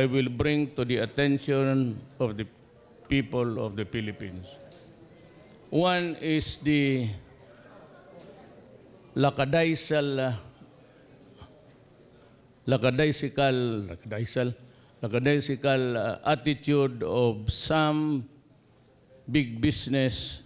I will bring to the attention of the people of the Philippines. One is the lackadaisical attitude of some big business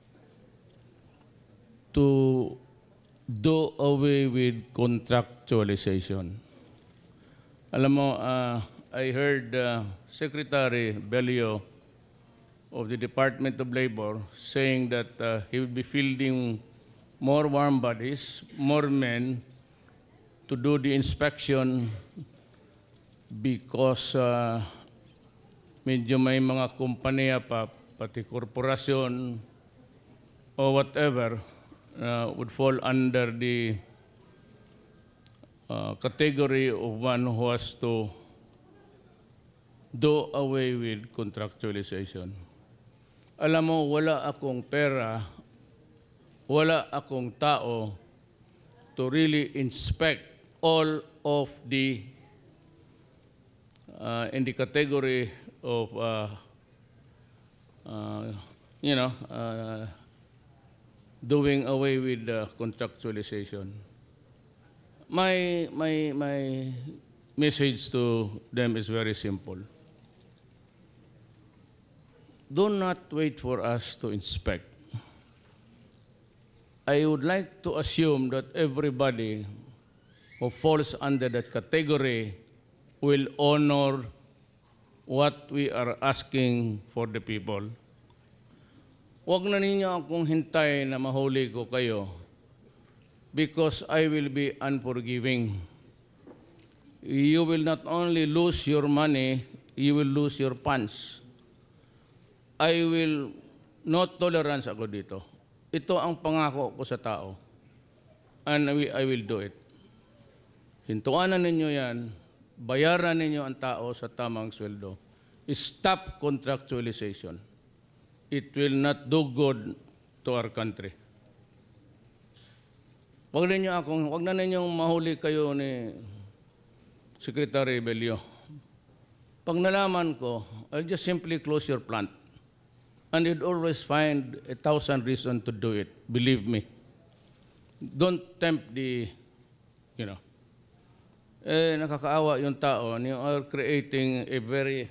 to do away with contractualization. Alam mo, I heard Secretary Bello of the Department of Labor saying that he will be fielding more warm bodies, more men to do the inspection because medyo may mga kompanya pa, pati korporasyon or whatever, would fall under the category of one who has to do away with contractualization. Alam mo, wala akong pera, wala akong tao to really inspect all of the in the category of doing away with contractualization. My message to them is very simple. Do not wait for us to inspect. I would like to assume that everybody who falls under that category will honor what we are asking for the people. Huwag na ninyo akong hintay na mahuli ko kayo because I will be unforgiving. You will not only lose your money, you will lose your funds. I will not tolerance ako dito. Ito ang pangako ko sa tao. And I will do it. Hintuanan ninyo yan, bayaran ninyo ang tao sa tamang sweldo. Stop contractualization. It will not do good to our country. Wag na ninyong mahuli kayo ni Secretary Bello. Pag nalaman ko, I'll just simply close your plant. And you'd always find 1,000 reasons to do it. Believe me. Don't tempt the, nakakaawa yung tao. You are creating a very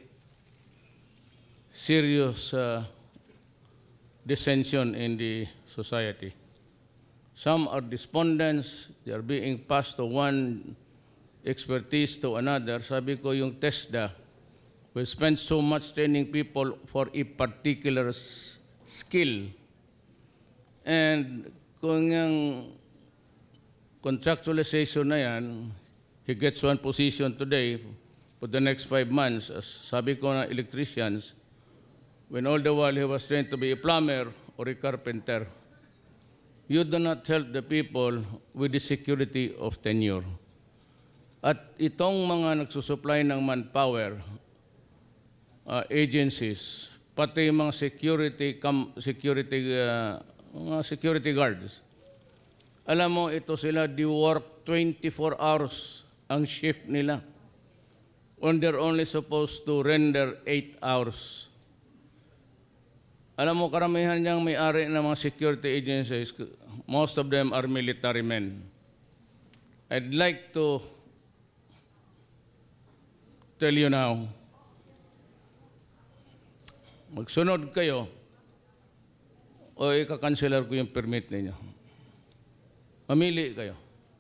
serious dissension in the society. Some are despondents. They are being passed to one expertise to another. Sabi ko yung TESDA, we spend so much training people for a particular skill. And kung yung contractualization na yan, he gets one position today for the next 5 months. As sabi ko na electricians, when all the while he was trained to be a plumber or a carpenter, you do not help the people with the security of tenure. At itong mga nagsusupply ng manpower, agencies, pati mga security guards. Alam mo, ito sila, they work 24 hours ang shift nila. When they're only supposed to render 8 hours. Alam mo, karamihan niyang may-ari ng mga security agencies, most of them are military men. I'd like to tell you now, magsunod kayo o ika-cancelar ko yung permit ninyo. Mamili kayo.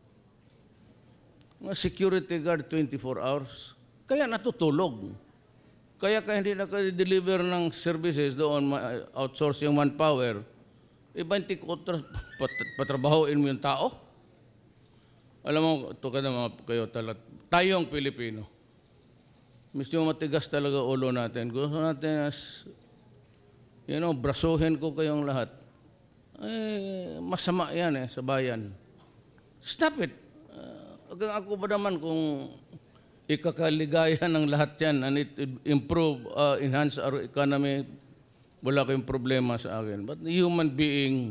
Mga security guard 24 hours, kaya natutulog. Kaya hindi naka-deliver ng services doon, outsource yung manpower, ibanti ko, patrabahoin mo yung tao. Alam mo, ito ka naman kayo talaga, tayong Pilipino. Medyo matigas talaga ulo natin. Gusto natin as, brasuhin ko kayong lahat. Masama yan sa bayan. Stop it. Ako ba naman kung ikakaligaya ng lahat yan and it improve, enhance our economy, wala kayong problema sa akin. But human being,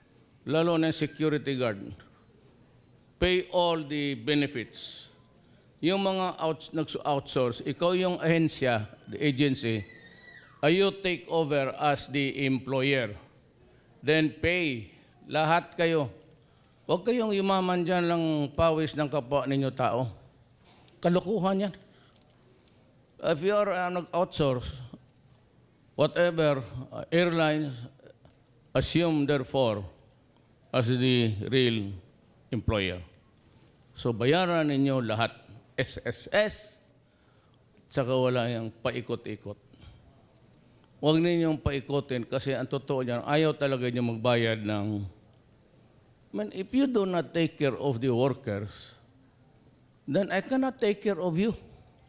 lalo na security guard, pay all the benefits. yung mga nag-outsource, ikaw yung ahensya, the agency, you take over as the employer. Then pay. Lahat kayo. Huwag kayong yumaman dyan lang pawis ng kapwa ninyo tao. Kalukuhan yan. If you are nag-outsource, whatever, airlines assume therefore as the real employer. So bayaran ninyo lahat. SSS, tsaka wala yung paikot-ikot. Huwag ninyong paikotin kasi ang totoo niyan, ayaw talaga niyo magbayad ng... if you do not take care of the workers, then I cannot take care of you.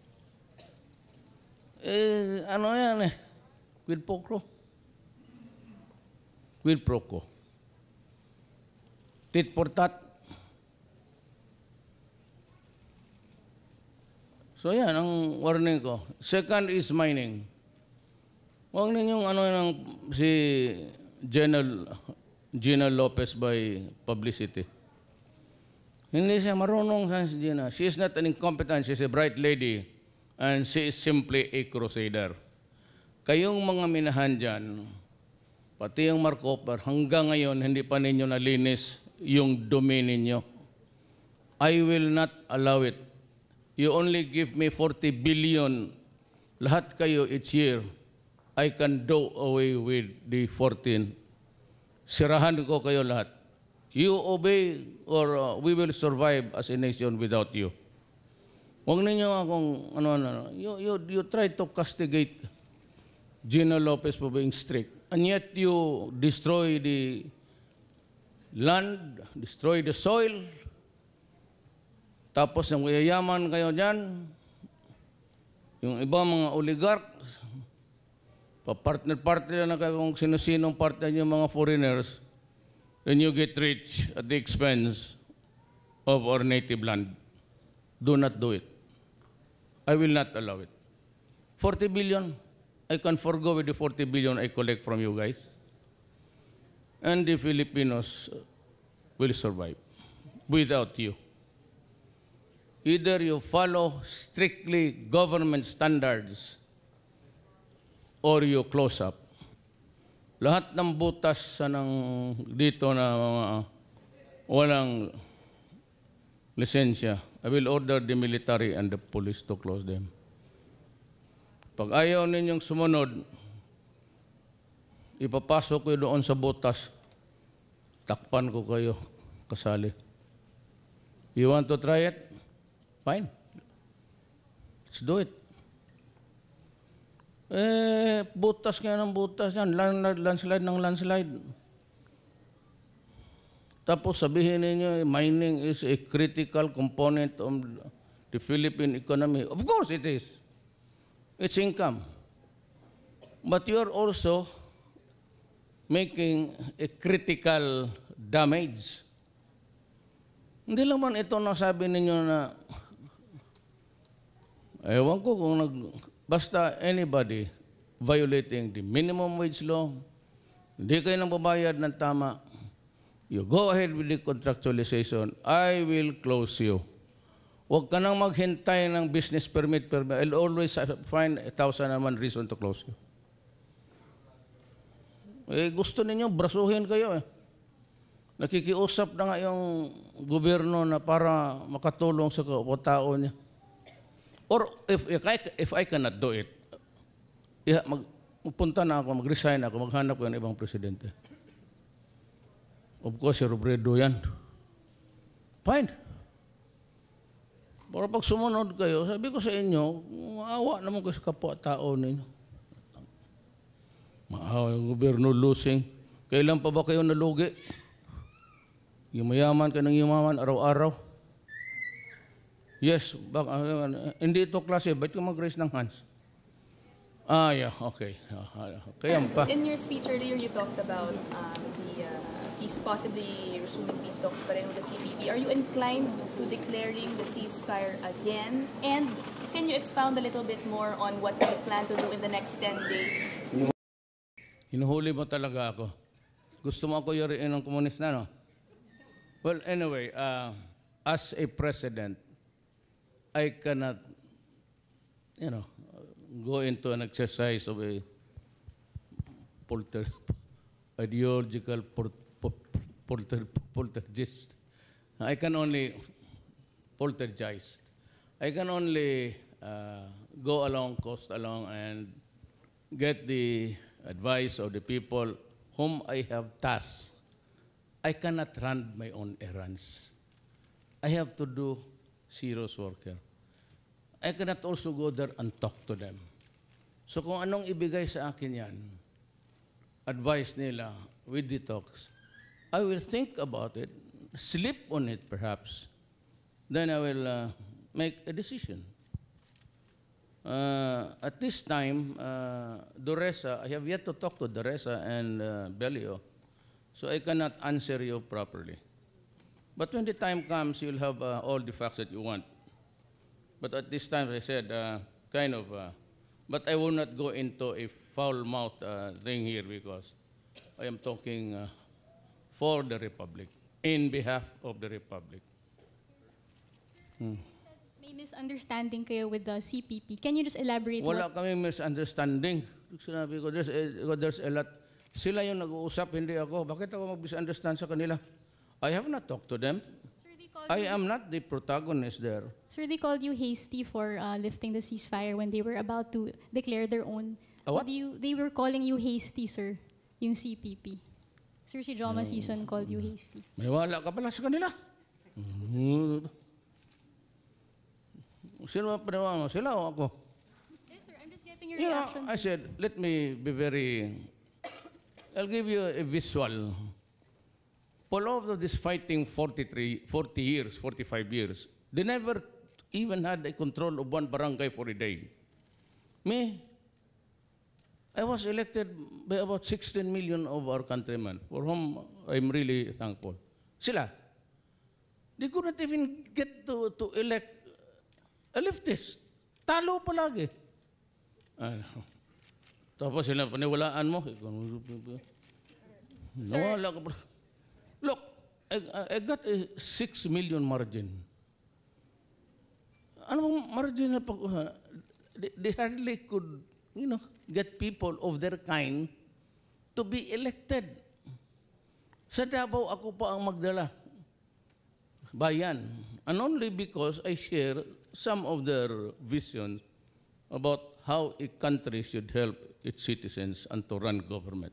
Ano yan eh? Quid pro quo. Quid pro quo. Tit for tat. So yan ang warning ko. Second is mining. Huwag ninyong si Gina Lopez by publicity. Hindi siya marunong si Gina. She is not an incompetent. She is a bright lady. And she is simply a crusader. Kayong mga minahan dyan, pati yung Marcoper, hanggang ngayon, hindi pa ninyo nalinis yung domain ninyo. I will not allow it. You only give me 40 billion. Lahat kayo each year. I can do away with the 14. Sirahan ko kayo lahat. You obey or we will survive as a nation without you. Huwag ninyo akong, you try to castigate Gina Lopez for being strict. And yet you destroy the land, destroy the soil. Tapos yung yayaman kayo dyan, yung ibang mga oligarchs, pa-partner-partner na kayo kung sino-sinong partner yung mga foreigners, then you get rich at the expense of our native land. Do not do it. I will not allow it. 40 billion, I can forgo with the 40 billion I collect from you guys. And the Filipinos will survive without you. Either you follow strictly government standards or you close up. Lahat ng butas dito na mga walang lisensya, I will order the military and the police to close them. Pag ayaw ninyong sumunod, ipapasok ko doon sa butas, takpan ko kayo, kasali. You want to try it? Fine. Let's do it. Butas kaya ng butas yan. Landslide ng landslide. Tapos sabihin ninyo, mining is a critical component of the Philippine economy. Of course it is. It's income. But you are also making a critical damage. Hindi lang man ito nasabi ninyo na ewan ko kung basta anybody violating the minimum wage law, hindi kayo nang babayad ng tama, you go ahead with the contractualization, I will close you. Huwag ka nang maghintay ng business permit. I'll always find 1,001 reason to close you. Gusto ninyo, brasuhin kayo eh. Nakikiusap na nga yung gobyerno na para makatulong sa tao niya. Or if I cannot do it, magpunta na ako, mag-resign ako, maghanap ko ng ibang presidente. Of course, si Rodrigo yan. Fine. Pero pag sumunod kayo, sabi ko sa inyo, maawa naman kayo sa kapwa-tao ninyo. Maawa yung gobyerno losing. Kailan pa ba kayo nalugi? Yumayaman ka ng yumaman araw-araw. Yes, hindi ito klase. Ba't ka mag-raise ng hands? Yeah, okay. Kaya pa. In your speech earlier, you talked about he's possibly resuming peace talks pa rin with the CPP. Are you inclined to declaring the ceasefire again? And can you expound a little bit more on what you plan to do in the next 10 days? Hinuhuli mo talaga ako. Gusto mo ako yuriin ng komunista, no? Well, anyway, as a president, I cannot, you know, go into an exercise of a ideological poltergeist. I can only poltergeist. I can only go along, coast along, and get the advice of the people whom I have tasked. I cannot run my own errands. I have to do serious work here. I cannot also go there and talk to them. So kung anong ibigay sa akin yan, advice nila with detox, I will think about it, sleep on it perhaps, then I will make a decision. At this time, Doresa, I have yet to talk to Doresa and Bello, so I cannot answer you properly. But when the time comes, you'll have all the facts that you want. But at this time, as I said, but I will not go into a foul-mouthed thing here because I am talking for the Republic, in behalf of the Republic. May misunderstanding kayo with the CPP. Can you just elaborate? Wala kami misunderstanding. Sinabi ko, there's a lot. Sila yung nag-uusap, hindi ako. Bakit ako mag-misunderstand sa kanila? I have not talked to them. Sir, I am not the protagonist there. Sir, they called you hasty for lifting the ceasefire when they were about to declare their own. What? They were calling you hasty, sir, yung CPP. Sir, si Joma Season called you hasty. May wala ka pala sa kanila. Sino ba panawa mo? Sila o ako? Yes, sir. I'm just getting your You know, reaction. I said, let me be very... I'll give you a visual. For all of this fighting 40 years, 45 years, they never even had a control of one barangay for a day. Me, I was elected by about 16 million of our countrymen, for whom I'm really thankful. Sila, they couldn't even get to elect a leftist. Talo palagi. Tapos sila, paniwalaan mo. Nawala ka pala. Look, I got a 6 million margin. Ano margin na pag... They hardly could, get people of their kind to be elected. Sa Davao, ako pa ang magdala. Bayan. And only because I share some of their visions about how a country should help its citizens and to run government.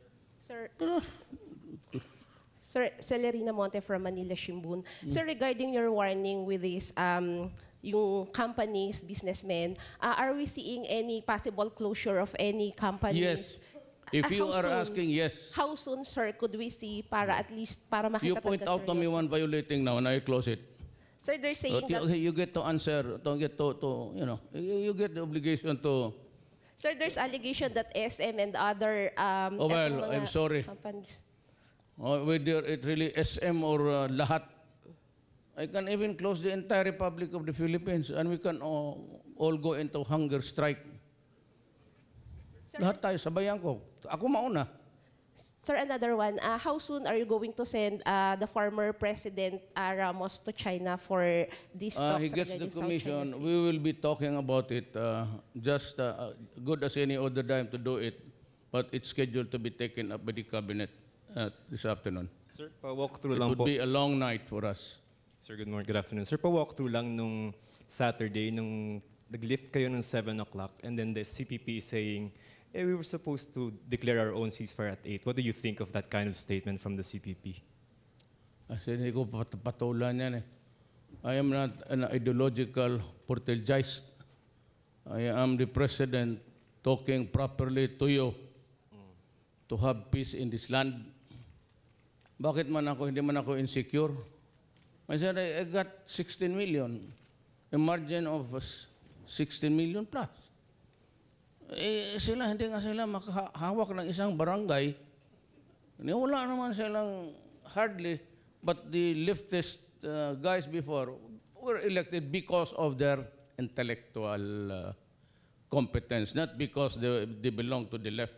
Sir, Celerina Monte from Manila Shimbun. Sir, regarding your warning with this, yung companies, businessmen, are we seeing any possible closure of any companies? Yes. If you are asking, yes. How soon, sir, could we see para at least para makita? You point out to me one violating now and I close it. Sir, they're saying that... You get to answer, you get the obligation to... Sir, there's allegation that SM and other... well, I'm sorry. Companies. Whether it really SM or lahat, I can even close the entire Republic of the Philippines and we can all go into hunger strike. Sir, Lahat tayo, sabayan ko. Ako mauna. Sir, another one. How soon are you going to send the former President Ramos to China for these talks? He gets the regarding South commission. China Sea? We will be talking about it just good as any other time to do it, but it's scheduled to be taken up by the cabinet this afternoon. Sir, pa-walkthrough It lang would po. be a long night for us. Sir, good morning, good afternoon. Sir, pa-walkthrough lang nung Saturday, nung nag-lift kayo ng 7 o'clock, and then the CPP is saying, we were supposed to declare our own ceasefire at 8. What do you think of that kind of statement from the CPP? Kasi hindi ko patulan yan eh. I am not an ideological poltergeist. I am the president talking properly to you to have peace in this land. Bakit man ako, hindi man ako insecure? I said, I got 16 million. A margin of 16 million plus. Sila, hindi nga sila makahawak ng isang barangay. Wala naman silang hardly, but the leftist guys before were elected because of their intellectual competence, not because they belong to the left.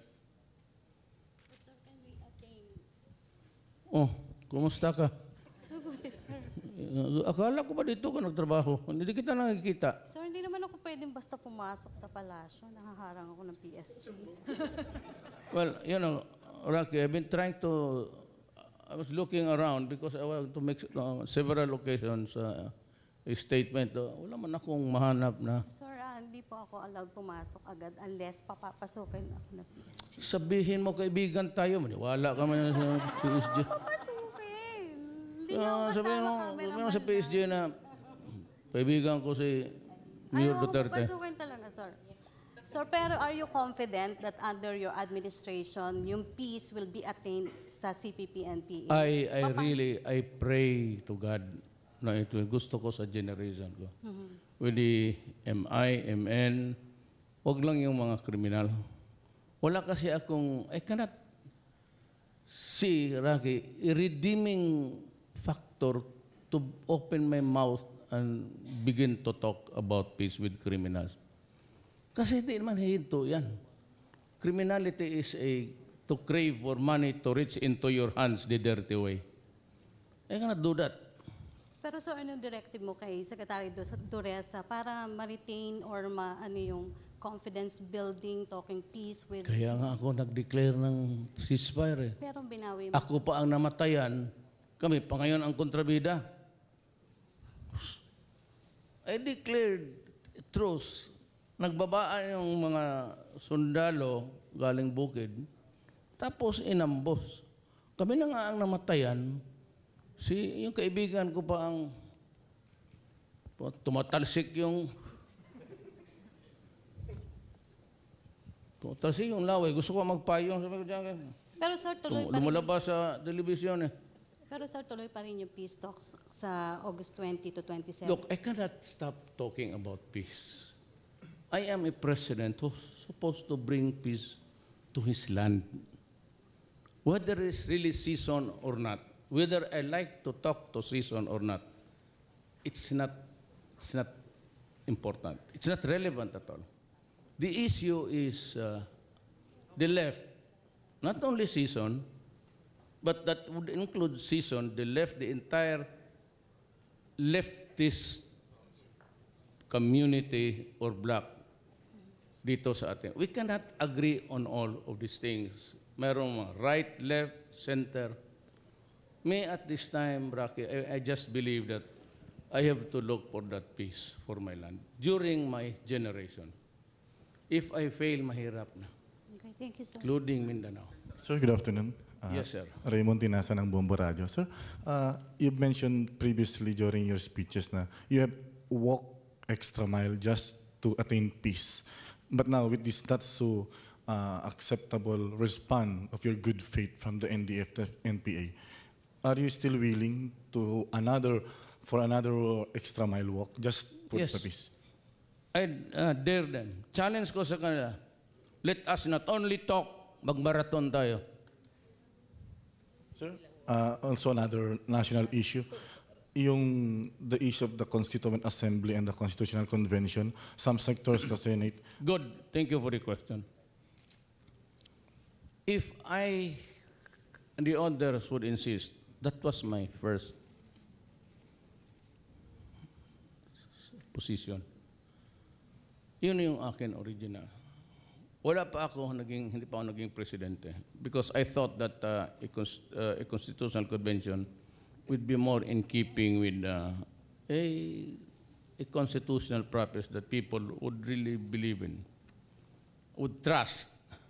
Oh, kumusta ka? Akala ko ba dito ka nagtrabaho? Hindi kita nakikita. Sir, hindi naman ako pwedeng basta pumasok sa palasyo. Nakaharang ako ng PSG. Well, you know, Rocky, I've been trying to, I was looking around because I want to make several occasions a statement. Wala man akong mahanap na. Sir, hindi po ako allowed pumasok agad unless papapasukin ako ng PSG. Sabihin mo, kaibigan tayo, maniwala ka man sa PSG. Papasukin! Hindi niyo ako Sabihin mo sa PSG na kaibigan ko si Mayor Duterte. Papasukin talaga, sir. Sir, pero are you confident that under your administration, yung peace will be attained sa CPP and PA? I pray to God na ito gusto ko sa generation ko. With the MI, MN, wag lang yung mga kriminal. Wala kasi akong, I cannot see, Rocky, a redeeming factor to open my mouth and begin to talk about peace with criminals. Kasi di naman hinto yan. Criminality is to crave for money to reach into your hands the dirty way. I cannot do that. Pero sir, anong directive mo kay Secretary Duresa para ma-retain or yung confidence building, talking peace with... Kaya nga ako nag-declare ng ceasefire. Pero binawi mo. Ako pa ang namatayan. Kami pa ngayon ang kontrabida. I declared truce. Nagbabaan yung mga sundalo galing bukid. Tapos inambos. Kami na nga ang namatayan. Yung kaibigan ko pa ang tumatalsik yung laway. Gusto ko magpayong. Sabi ko dyan. Pero sir, tuloy pa rin. Lumulabas sa telebisyon eh. Pero sir, tuloy pa rin yung peace talks sa August 20 to 27. Look, I cannot stop talking about peace. I am a president who's supposed to bring peace to his land. Whether it's really season or not, whether I like to talk to season or not, it's not important. It's not relevant at all. The issue is the left, not only season, but that would include season, the left, the entire leftist community or bloc dito sa atin. We cannot agree on all of these things. Merong right, left, center. Me at this time, Rocky, I just believe that I have to look for that peace for my land during my generation. If I fail, mahirap na. Okay, thank you, sir. Including Mindanao. Sir, good afternoon. Yes, sir. Raymond Tinasa ng Bombo Radio. Sir, you mentioned previously during your speeches na you have walked extra mile just to attain peace. But now with this not so acceptable response of your good faith from the NDF, the NPA, are you still willing to for another extra mile walk just for the peace? I dare them. Challenge ko sa kanila. Let us not only talk, mag-marathon tayo. Sir, also another national issue, the issue of the Constituent Assembly and the Constitutional Convention, some sectors of the Senate. Good. Thank you for the question. If I and the others would insist, that was my first position. Yun yung akin original. Wala pa ako hindi pa ako naging presidente because I thought that a constitutional convention would be more in keeping with a constitutional practice that people would really believe in, would trust.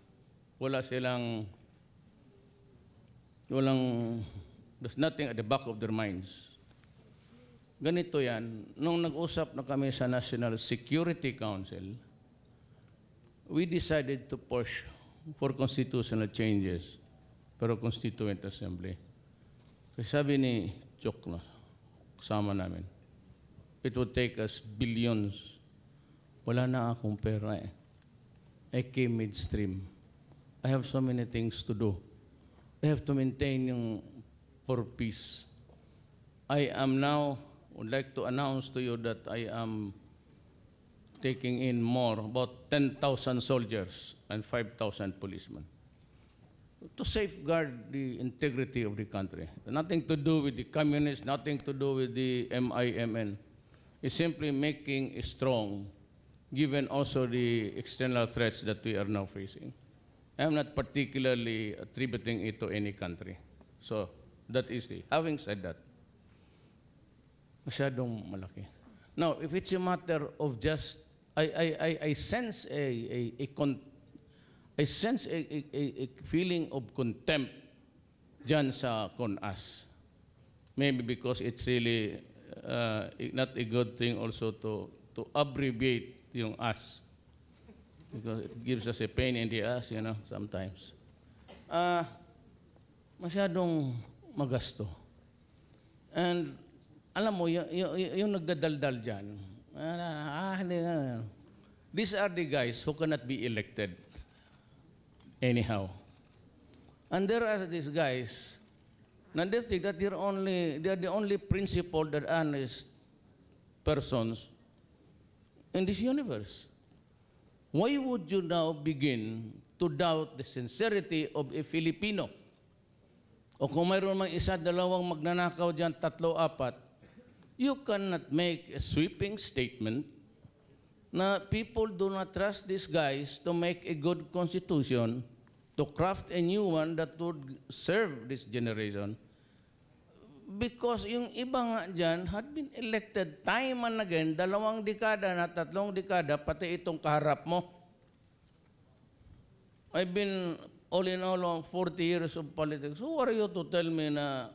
There's nothing at the back of their minds. Ganito yan, nung nag-usap na kami sa National Security Council, we decided to push for constitutional changes, pero Constituent Assembly. Kasi sabi ni Chok na, kasama namin, it would take us billions. Wala na akong pera eh. I came midstream. I have so many things to do. I have to maintain yung for peace. I am now, would like to announce to you that I am taking in more, about 10,000 soldiers and 5,000 policemen. to safeguard the integrity of the country. Nothing to do with the communists, nothing to do with the MIMN. It's simply making it strong, given also the external threats that we are now facing. I'm not particularly attributing it to any country. So that is the, having said that, masyadong malaki. Now, if it's a matter of just, I sense I sense a feeling of contempt dyan sa CONAS. Maybe because it's really not a good thing also to abbreviate yung as. Because it gives us a pain in the ass, you know, sometimes. Masyadong magasto. And alam mo, yung nagdadaldal dyan, these are the guys who cannot be elected anyhow. And there are these guys, and they think that they are the only principled and honest persons in this universe. Why would you now begin to doubt the sincerity of a Filipino? O kung mayroon mang isa, dalawang magnanakaw dyan, tatlo, apat, you cannot make a sweeping statement na people do not trust these guys to make a good constitution, to craft a new one that would serve this generation. Because yung iba nga dyan had been elected time and again, 2 dekada na 3 dekada, pati itong kaharap mo. I've been all in all 40 years of politics. Who are you to tell me na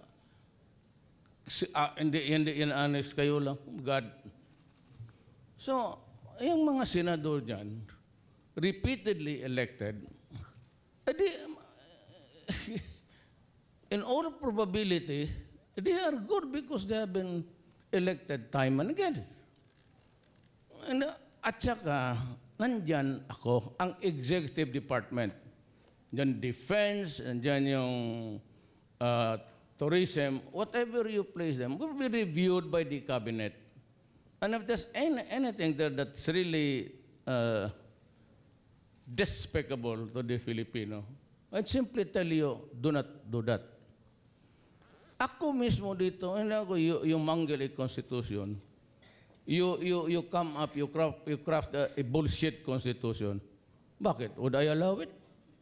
hindi honest kayo lang? God. So, yung mga senador dyan, repeatedly elected, in all probability, they are good because they have been elected time and again. And, at saka, nandyan ako, ang executive department. Diyan defense, and diyan yung tourism, whatever you place them, will be reviewed by the cabinet. And if there's anything there that's really despicable to the Filipino, I'd simply tell you, do not do that. Ako mismo dito, hindi ako yung mangle a constitution. You come up, you craft a bullshit constitution. Bakit? Would I allow it?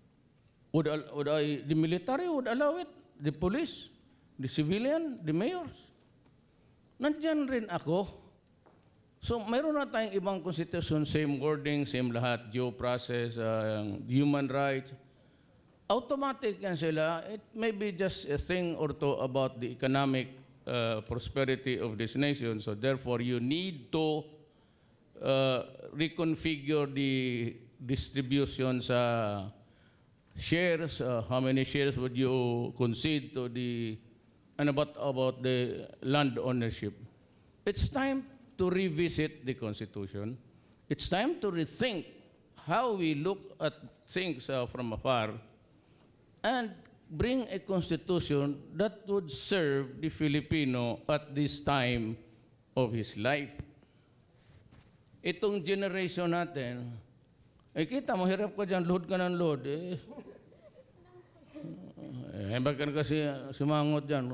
The military would allow it? The police? The civilian? The mayors? Nandyan rin ako. So, mayroon na tayong ibang constitution, same wording, same lahat, due process, human rights. Automatic yan sila. It may be just a thing or two about the economic prosperity of this nation. So, therefore, you need to reconfigure the distribution sa shares. How many shares would you concede to the, and about the land ownership? It's time to revisit the Constitution. It's time to rethink how we look at things from afar and bring a constitution that would serve the Filipino at this time of his life. Itong generation natin, kita mo, hirap ka dyan, load ka ng load. Bakit kasi sumangot dyan.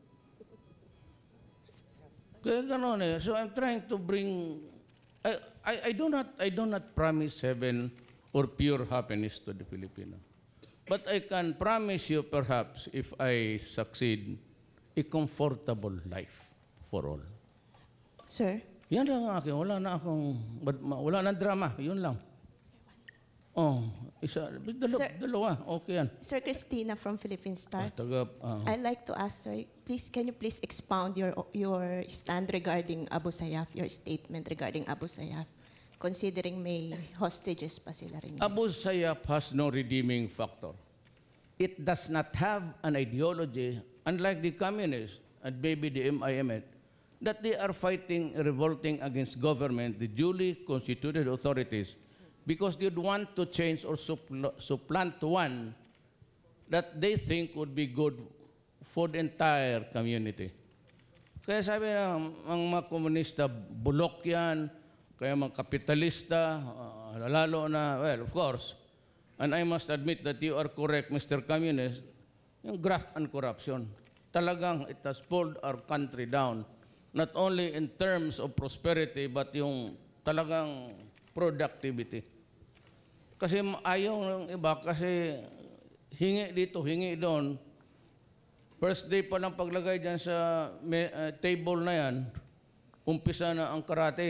Kaya ganon eh. So I'm trying to bring, I do not promise heaven or pure happiness to the Filipino. But I can promise you, perhaps, if I succeed, a comfortable life for all. Sir? Yan lang ang akin. Wala na drama. Yun lang. Oh, dalawa. Okay yan. Sir, Christina from Philippine Star. I'd like to ask, sir, please, can you please expound your stand regarding Abu Sayyaf, your statement regarding Abu Sayyaf? Considering may hostages pa sila rin. Abu Sayyaf has no redeeming factor. It does not have an ideology, unlike the communists and maybe the MIMN, that they are fighting, revolting against government, the duly constituted authorities, because they'd want to change or supplant one that they think would be good for the entire community. Kaya sabi ng mga komunista, bulok yan. Kaya mga kapitalista, lalo na, well, of course, And I must admit that you are correct, Mr. Communist, yung graft and corruption. Talagang it has pulled our country down, not only in terms of prosperity, but yung talagang productivity. Kasi ayaw ng iba, kasi hingi dito, hingi doon. First day pa lang paglagay dyan sa table na yan, umpisa na ang karate.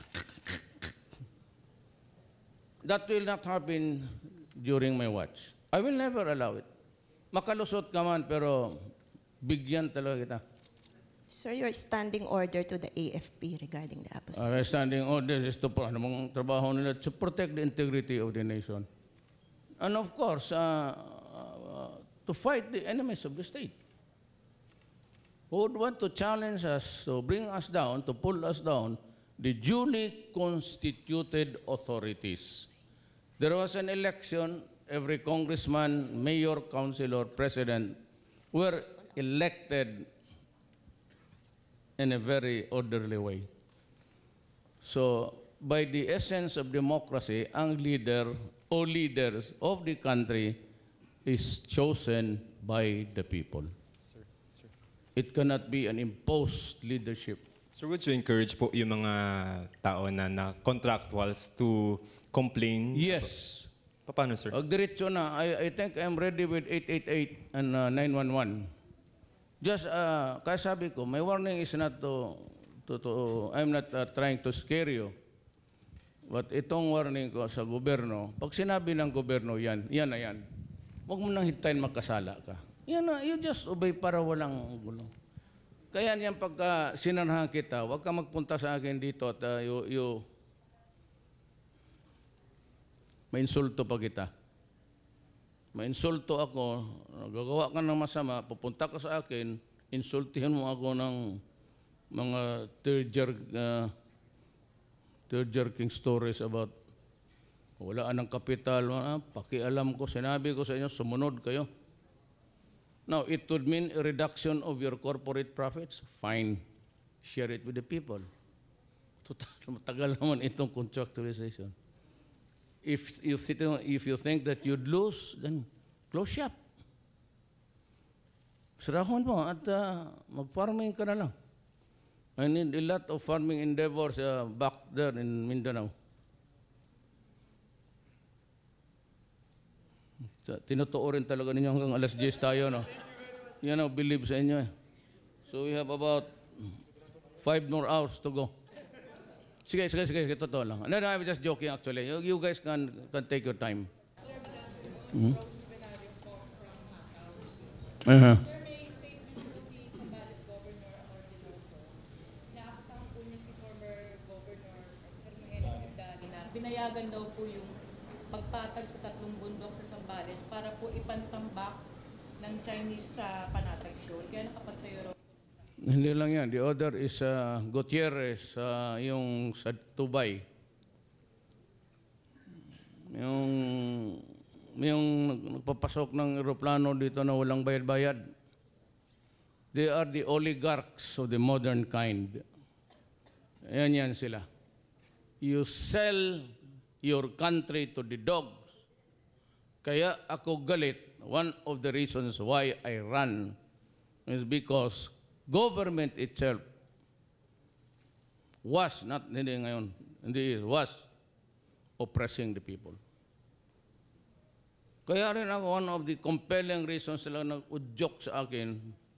That will not happen during my watch. I will never allow it. Makalusot ka man, pero bigyan talaga kita. Sir, your standing order to the AFP regarding the Abu Our standing order is to, anong trabaho nila, to protect the integrity of the nation. And of course, to fight the enemies of the state. Who would want to challenge us, to bring us down, to pull us down, the duly constituted authorities. There was an election, every congressman, mayor, councilor, president were elected in a very orderly way. So, by the essence of democracy, ang leader or leaders of the country is chosen by the people. Sir. It cannot be an imposed leadership. Sir, would you encourage po yung mga tao na contractuals to complain? Yes. Paano, sir? Diretso na. I think I'm ready with 888 and 911. Just, kaya sabi ko, my warning is not I'm not trying to scare you. But itong warning ko sa gobyerno, pag sinabi ng gobyerno yan na yan. Huwag mo nang hintayin magkasala ka. Yan na, you just obey para walang gulo. Kaya yan pagka sinanhan kita, huwag ka magpunta sa akin dito at mainsulto pa kita. Mainsulto ako, gagawa ka ng masama, pupunta ka sa akin, insultihan mo ako ng mga third-year king stories about wala ng kapital, pakialam ko, sinabi ko sa inyo, sumunod kayo. Now, it would mean a reduction of your corporate profits. Fine. Share it with the people. Matagal naman itong contractualization. If you think that you'd lose, then close shop. Sarahon mo at mag-farming ka na lang. I need a lot of farming endeavors back there in Mindanao. Tinutuo rin talaga ninyo hanggang alas 10 tayo, no? Yan ang believe sa inyo. So we have about 5 more hours to go. Sige, totoo lang. No, I'm just joking actually. You guys can take your time. Mm-hmm. Uh-huh. Pinayagan daw po yung pagpatag sa 3 bundok sa Zambales para po ipantambak ng Chinese sa Panatag Shoal. Kaya nakapagtayo raw. Hindi lang yan. The other is Gutierrez, yung sa Tubay. Yung nagpapasok ng eroplano dito na walang bayad-bayad. They are the oligarchs of the modern kind. Yan sila. You sell your country to the dogs. Kaya ako galit. One of the reasons why I run is because government itself was, not hindi ngayon, hindi was oppressing the people. Kaya rin ako, one of the compelling reasons sila nag-udyok sa akin,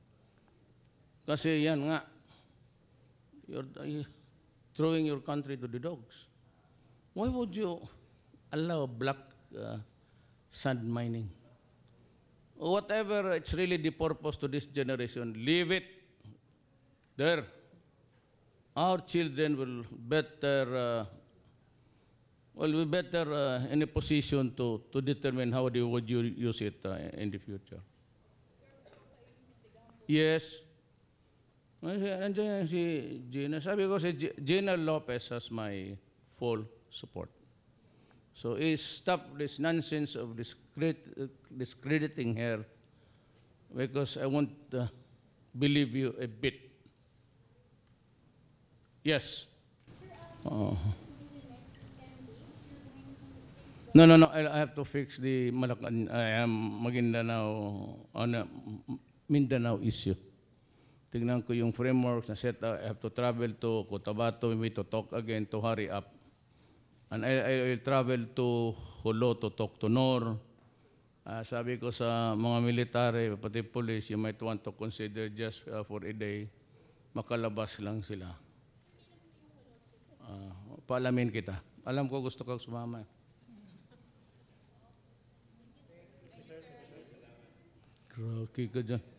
kasi yan nga, you're throwing your country to the dogs. Why would you allow black sand mining? Whatever, it's really the purpose to this generation, leave it there. Our children will be better in a position to determine how they would use it in the future. Yes. Nandiyan si Gina. Sabi ko si Gina Lopez has my full support. So stop this nonsense of discrediting her, because I won't believe you a bit. Yes. No, no, no. I have to fix the Mindanao issue. Tingnan ko yung frameworks na set up. I have to travel to Cotabato maybe to talk again to hurry up. And I will travel to Jolo to talk to NOR. Sabi ko sa mga military, pati police, you might want to consider just for a day, makalabas lang sila. Paalamin kita. Alam ko gusto kang sumama. Rocky ka dyan.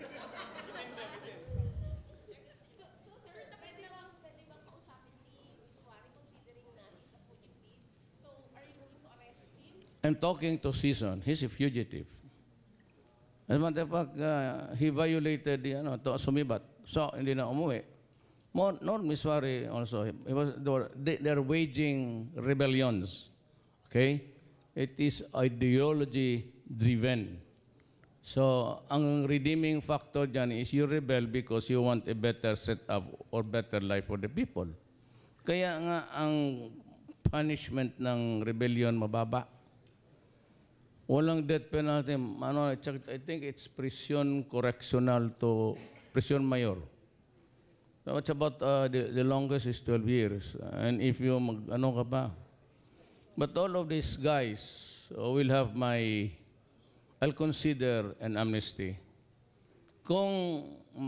I'm talking to Season. He's a fugitive. As a matter of fact, he violated to sumibat. So, hindi na umuwi. Nor Miswari also. They're waging rebellions. Okay? It is ideology-driven. So, ang redeeming factor dyan is you rebel because you want a better setup or better life for the people. Kaya nga ang punishment ng rebellion mababa. Walang death penalty. I think it's prison correctional to prison mayor. So it's about the longest is 12 years. And if you ka pa. But all of these guys will have I'll consider an amnesty. Kung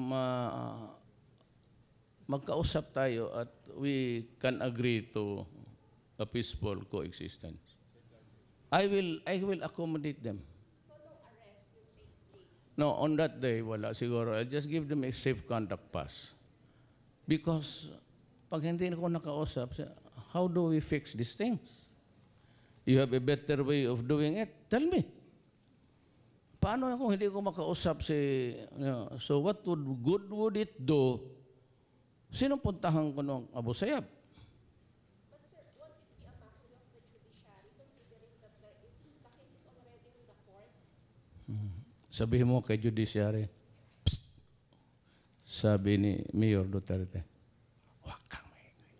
magkausap tayo at we can agree to a peaceful coexistence. I will accommodate them. So no arrest will take place? No, on that day, wala siguro. I'll just give them a safe conduct pass. Because pag hindi ko nakausap, how do we fix these things? You have a better way of doing it? Tell me. Paano kung hindi ko makausap so what good would it do? Sinong puntahan ko ng Abu Sayyaf? Sabihin mo kay Judiciary, psst, sabi ni Mayor Duterte, huwag kang maingay.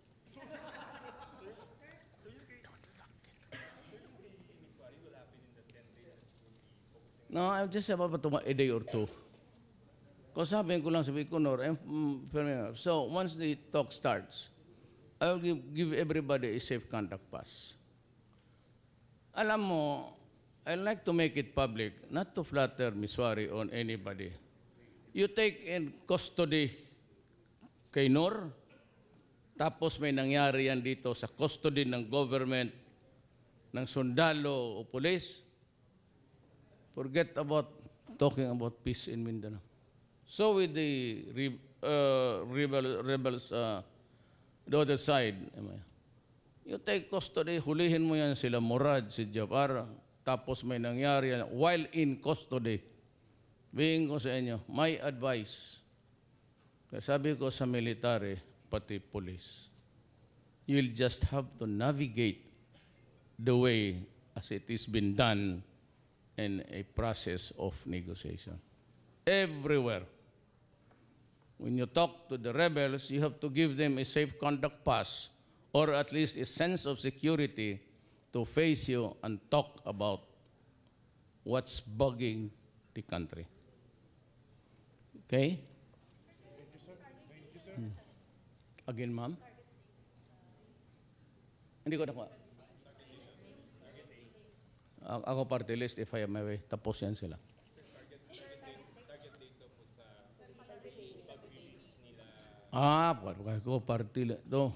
No, I'm just about a day or two. Kung sabihin ko lang sa Biconor, so once the talk starts, I will give everybody a safe conduct pass. Alam mo, I like to make it public, not to flatter Miswari on anybody. You take in custody kay Nor, tapos may nangyari yan dito sa custody ng government, ng sundalo o police, forget about talking about peace in Mindanao. So with the rebels, the other side, you take custody, hulihin mo yan sila Murad, si Jafar, tapos may nangyari while in custody. Bigyan ko sa inyo, my advice, sabi ko sa military, pati police, you'll just have to navigate the way as it is been done in a process of negotiation. Everywhere. When you talk to the rebels, you have to give them a safe conduct pass or at least a sense of security to face you and talk about what's bugging the country. Okay? Thank you, sir. Thank you, sir. Again, ma'am? Hindi ko nakuha. Ako party list, if I am my way, tapos yan sila. Party list. No.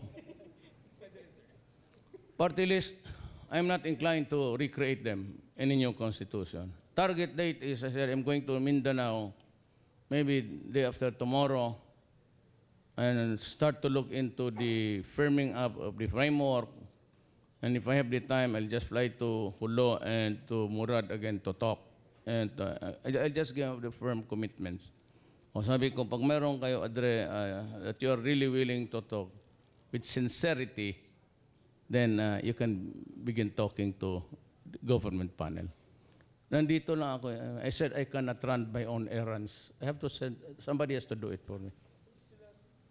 Party list, I'm not inclined to recreate them in a new constitution. Target date is, I said, I'm going to Mindanao, maybe day after tomorrow, and start to look into the firming up of the framework. And if I have the time, I'll just fly to Hulo and to Murad again to talk. And I'll just give the firm commitments. O sabi ko, pag meron kayo, Adre, that you are really willing to talk with sincerity, then you can begin talking to the government panel. Nandito lang ako. I said I cannot run my own errands. I have to send, somebody has to do it for me.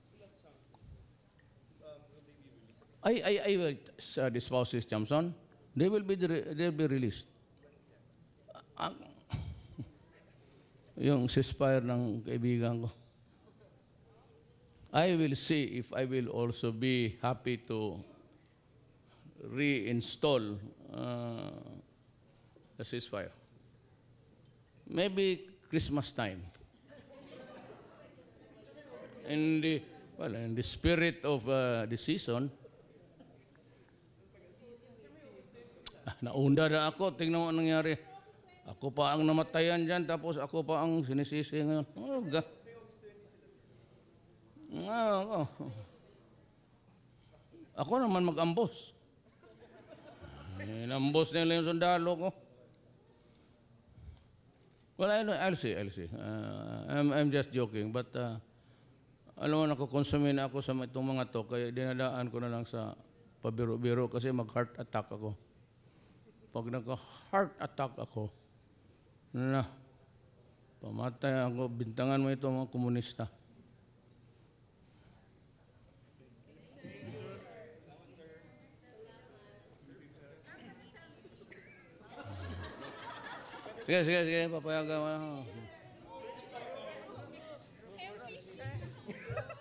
I will, the spouses Jamson, they'll be released. Yung ceasefire ng kaibigan ko. I will see if I will also be happy to reinstall the ceasefire. Maybe Christmas time. In the spirit of the season, naunda na ako, tingnan mo anong nangyari. Ako pa ang namatayan dyan, tapos ako pa ang sinisisi ngayon. Ako naman mag-ambos. Inambos nila yung sundalo ko. Well, I'll see. I'm just joking, but alam mo, nakukonsumin ako sa itong mga to, kaya dinadaan ko na lang sa pabiro-biro kasi mag-heart attack ako. Pag nagka-heart attack ako, pamatay ako, bintangan mo ito mga komunista. Sige, papayagan mo.